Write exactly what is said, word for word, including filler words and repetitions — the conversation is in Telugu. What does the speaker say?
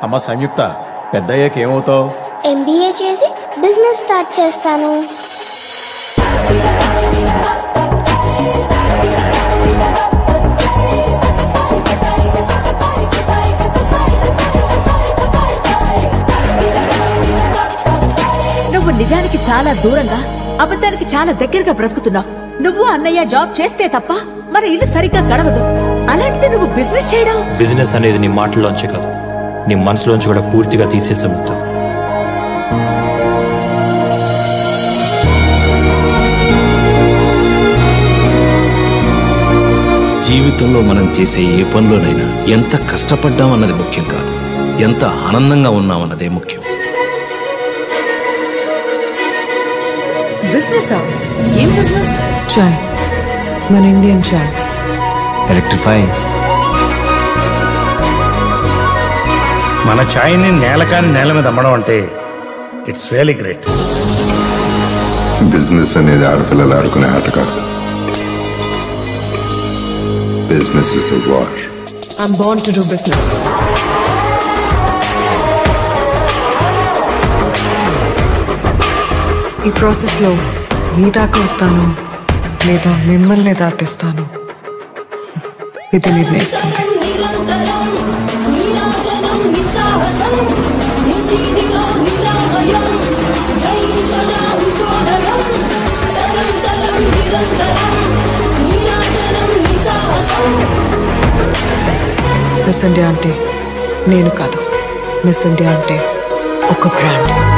అమ్మ సంయుక్త, పెద్దయ్యాక ఏమవుతావు? ఎంబీఏ చేసి బిజినెస్ స్టార్ట్ చేస్తాను. నువ్వు నిజానికి చాలా దూరంగా, అబద్ధానికి చాలా దగ్గరగా బ్రతుకుతున్నావు. నువ్వు అన్నయ్య జాబ్ చేస్తే తప్ప మన ఇల్లు సరిగ్గా గడవదు. అలాంటిది నువ్వు బిజినెస్ చేయడం. బిజినెస్ అనేది నీ మాటల్లోంచే కాదు, నీ మనసులోంచి కూడా పూర్తిగా తీసేసే ముద్దు. జీవితంలో మనం చేసే ఏ పనిలోనైనా ఎంత కష్టపడ్డామన్నది ముఖ్యం కాదు, ఎంత ఆనందంగా ఉన్నామన్నదే ముఖ్యం. బిజినెస్ ఏం బిజినెస్? చాయ్, మన ఇండియన్ చాయ్. ఎలక్ట్రిఫైయింగ్. మన ఛాయ్ని నేల కాని నేల మీద అమ్మడం అంటే ఇట్స్ రియలీ గ్రేట్. బిజినెస్ అనేది ఆడపిల్లలు ఆడుకునే ఆట కాదు. Business is a war. I'm born to do business. ఈ ప్రాసెస్లో మీ దాకా వస్తాను లేదా మిమ్మల్ని దాటిస్తాను, ఇది నిర్ణయిస్తుంది. మిస్ ఇండియా అంటే నేను కాదు, మిస్ ఇండియా అంటే ఒక బ్రాండ్.